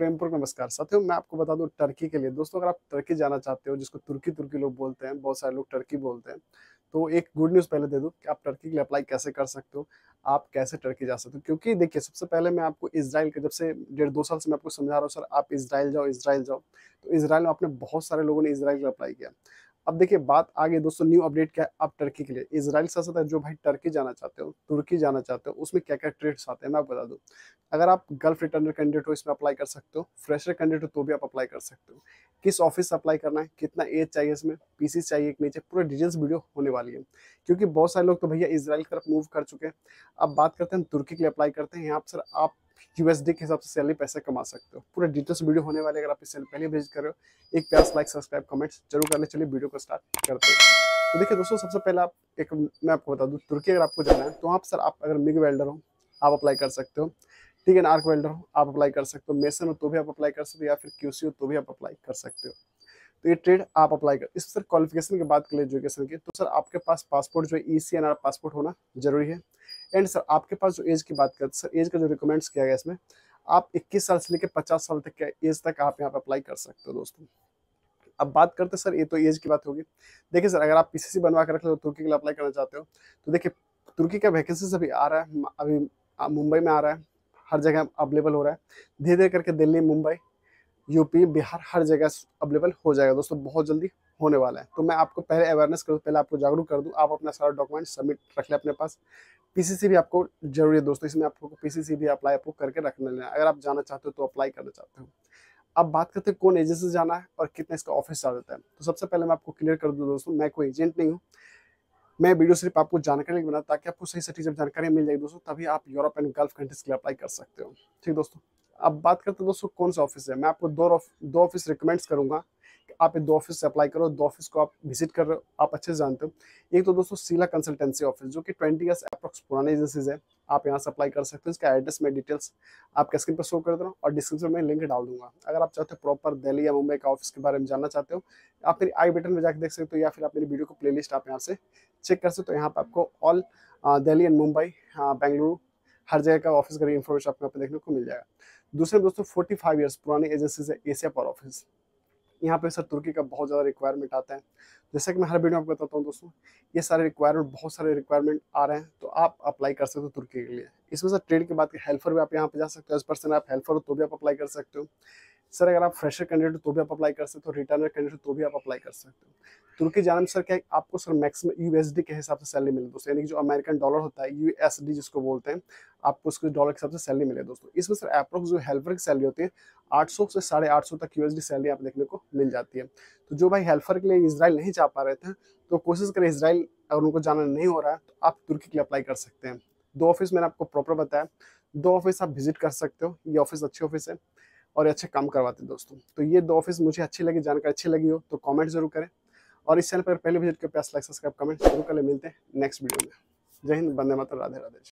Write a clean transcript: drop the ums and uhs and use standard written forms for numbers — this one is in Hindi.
प्रेमपूर्वक नमस्कार साथियों। मैं आपको बता दूं टर्की के लिए दोस्तों, अगर आप टर्की जाना चाहते हो, जिसको तुर्की तुर्की लोग बोलते हैं, बहुत सारे लोग टर्की बोलते हैं, तो एक गुड न्यूज़ पहले दे दूं कि आप टर्की के लिए अप्लाई कैसे कर सकते हो, आप कैसे टर्की जा सकते हो। क्योंकि देखिए, सबसे पहले मैं आपको इजराइल के, जब से 1.5-2 साल से मैं आपको समझा रहा हूँ सर आप इजराइल जाओ, इजराइल जाओ। तो इजराइल में आपने बहुत सारे लोगों ने इजराइल के लिए अप्लाई किया। अब देखिए बात आ गई दोस्तों, न्यू अपडेट क्या है आप टर्की के लिए। इजराइल से साथ जो भाई टर्की जाना चाहते हो, तुर्की जाना चाहते हो, उसमें क्या क्या ट्रेड्स आते हैं मैं आपको बता दूं। अगर आप गल्फ रिटर्नर कैंडिडेट हो, इसमें अप्लाई कर सकते हो। फ्रेशर कैंडिडेट हो तो भी आप अप्लाई कर सकते हो। किस ऑफिस से अप्लाई करना है, कितना एज चाहिए, इसमें पीसी चाहिए कि नहीं चाहिए, पूरा डिटेल्स वीडियो होने वाली है। क्योंकि बहुत सारे लोग तो भैया इजराइल की तरफ मूव कर चुके हैं। अब बात करते हैं तुर्की के लिए अप्लाई करते हैं। यहाँ पर सर आप यूएसडी के हिसाब से सैलरी पैसे कमा सकते हो। पूरा डिटेल्स वीडियो होने वाले। अगर आप इस चैनल पहले विजिट कर रहे हो, एक प्यार लाइक सब्सक्राइब कमेंट जरूर कर ले। चलिए वीडियो को स्टार्ट करते हैं। तो देखिए दोस्तों, सबसे पहले आप एक मैं आपको बता दूं, तुर्की अगर आपको जाना है तो वहाँ पर सर आप अगर मिग वेल्डर हो आप अप्लाई कर सकते हो। ठीक है ना, आर्क वेल्डर हो आप अप्लाई कर सकते हो। मेसन हो तो भी आप अप्लाई कर सकते हो, या फिर क्यूसी हो तो भी आप अप्लाई कर सकते हो। तो ये ट्रेड आप अप्लाई कर। इस सर क्वालिफिकेशन की बात करें एजुकेशन की, तो सर आपके पास पासपोर्ट जो है ECNR पासपोर्ट होना जरूरी है। एंड सर आपके पास जो एज की बात करते सर, एज का जो रिकमेंड्स किया गया इसमें, आप 21 साल से लेकर 50 साल तक के एज तक आप यहाँ पे अप्लाई कर सकते हो दोस्तों। अब बात करते हैं सर, ये तो एज की बात होगी। देखिए सर, अगर आप पीसीसी बनवा के रख लो, तुर्की के लिए अप्लाई करना चाहते हो, तो देखिए तुर्की का वैकेंसीज अभी आ रहा है। अभी मुंबई में आ रहा है, हर जगह अवेलेबल हो रहा है। धीरे धीरे करके दिल्ली, मुंबई, यूपी, बिहार हर जगह अवेलेबल हो जाएगा दोस्तों, बहुत जल्दी होने वाला है। तो मैं आपको पहले अवेयरनेस करूँ, पहले आपको जागरूक कर दूं। आप अपना सारा डॉक्यूमेंट सबमिट रख ले अपने पास। पीसीसी भी आपको जरूरी है दोस्तों, इसमें आपको पीसीसी भी अप्लाई आपको करके रखना लेना है, अगर आप जाना चाहते हो तो अप्लाई करना चाहते हो। अब बात करते हैं कौन एजेंसी से जाना है और कितना इसका ऑफिस चार्ज होता है। तो सबसे पहले मैं आपको क्लियर कर दूं दोस्तों, मैं कोई एजेंट नहीं हूँ। मैं वीडियो सिर्फ आपको जानकारी बना, ताकि आपको सही सटीक जब जानकारी मिल जाएगी दोस्तों, तभी आप यूरोप एंड गल्फ कंट्रीज के लिए अप्लाई कर सकते हो। ठीक दोस्तों, अब बात करते हैं दोस्तों कौन सा ऑफिस है। मैं आपको दो ऑफिस रिकमेंड्स करूंगा कि आप ये 2 ऑफिस से अप्लाई करो। 2 ऑफिस को आप विजिट कर रहे हो, आप अच्छे से जानते हो। एक तो दोस्तों सीला कंसल्टेंसी ऑफिस, जो कि 20 ईयर्स अप्रॉक्स पुराने एजेंसीज है। आप यहाँ से अप्लाई कर सकते हो। इसका एड्रेस में डिटेल्स आपके स्क्रीन पर शो कर दे रहा हूँ और डिस्क्रिप्शन में लिंक डाल दूंगा। अगर आप चाहते हो प्रॉपर दिल्ली या मुंबई का ऑफिस के बारे में जानना चाहते हो, आप मेरी आई बटन में जाकर देख सकते हो, या फिर आप मेरी वीडियो को प्लेलिस्ट आप यहाँ से चेक कर सकते हो। यहाँ पे आपको ऑल दिल्ली एंड मुंबई, बेंगलुरु, हर जगह का ऑफिस का इन्फॉर्मेशन आपको यहाँ पे देखने को मिल जाएगा। दूसरे दोस्तों 45 ईयर्स पुरानी एजेंसी है एशिया पर ऑफिस। यहाँ पे सर तुर्की का बहुत ज़्यादा रिक्वायरमेंट आता है। जैसे कि मैं हर वीडियो में आपको बताता हूँ दोस्तों, ये सारे रिक्वायरमेंट, बहुत सारे रिक्वायरमेंट आ रहे हैं, तो आप अप्लाई कर सकते हो तुर्की के लिए। इसमें सर ट्रेड की बात की, हेल्पर भी आप यहाँ पे जा सकते हो। एज पर्सन आप हेल्पर हो तो भी आप अप्लाई कर सकते हो। सर अगर आप फ्रेशर कैंडिडेट हो तो भी आप अप्लाई कर सकते हो। रिटर्नर कैंडिडेट हो तो भी आप अप्लाई कर सकते हो। तुर्की जाने में सर क्या है, आपको सर मैक्सिमम यूएसडी के हिसाब से सैलरी मिले दोस्तों, यानी कि जो अमेरिकन डॉलर होता है, यूएसडी जिसको बोलते हैं, आपको उसके डॉलर के हिसाब से सैलरी मिले दोस्तों। इसमें सर अप्रोक्स जो हेल्पर की सैलरी होती है 800 से 850 तक यूएसडी सैलरी आप देखने को मिल जाती है। तो जो भाई हेल्पर के लिए इसराइल नहीं जा पा रहे थे, तो कोशिश करें इसराइल, अगर उनको जाना नहीं हो रहा है तो आप तुर्की के लिए अप्लाई कर सकते हैं। 2 ऑफिस मैंने आपको प्रॉपर बताया, 2 ऑफिस आप विजिट कर सकते हो। ये ऑफिस अच्छे ऑफिस है और अच्छे काम करवाते हैं दोस्तों। तो ये 2 ऑफिस मुझे अच्छी लगी, जानकारी अच्छी लगी हो तो कमेंट जरूर करें। और इस चैनल पर पहले विजिट कर प्यास लाइक सब्सक्राइब कमेंट जरूर कर ले। मिलते हैं नेक्स्ट वीडियो में। जय हिंद, वंदे मातरम, राधे राधे।